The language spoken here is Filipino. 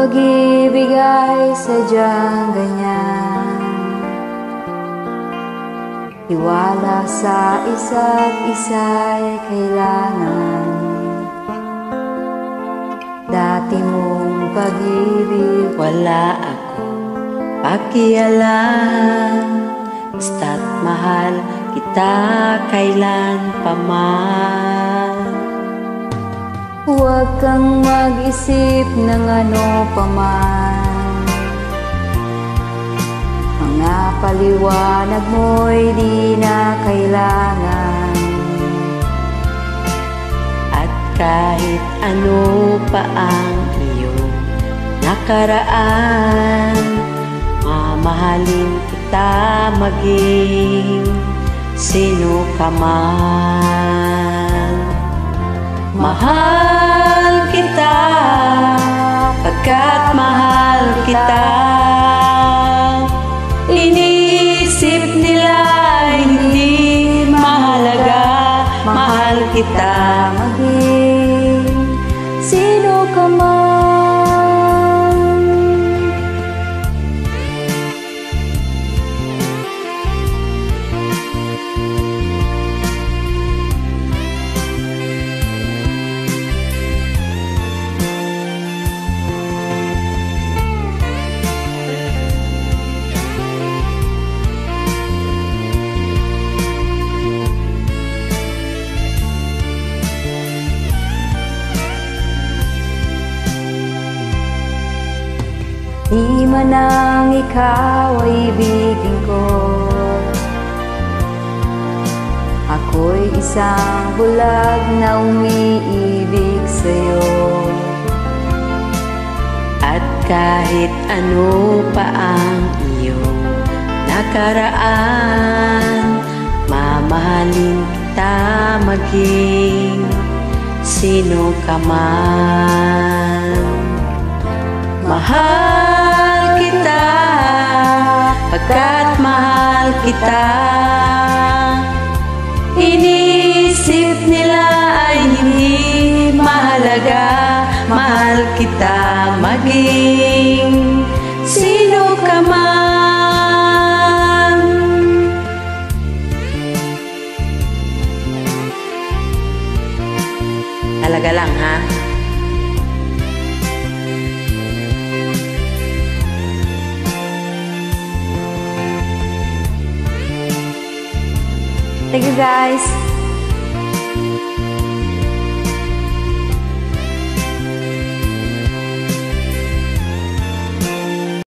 pag-ibig ay sadyang ganyan. Tiwala sa isa't isa'y kailangan. Dati mong pag-ibig wala ako pakialam, basta't mahal kita kailan pa man. Huwag kang mag-isip ng ano paman. Mga paliwanag mo'y di na kailangan. At kahit ano pa ang iyong nakaraan, mamahalin kita maging sino ka man. Mahal kita pagkat mahal kita. Iniisip nila hindi mahalaga. Mahal kita maging sino ka man. Di man ang ikaw ay ibigin ko, ako'y isang bulag na umiibig sa'yo. At kahit ano pa ang iyong nakaraan, mamahalin kita maging sino ka man. Mahal kita pagkat mahal kita. Iniisip nila ay hindi mahalaga. Mahal kita maging sino ka man. Talaga lang ha. Thank you guys.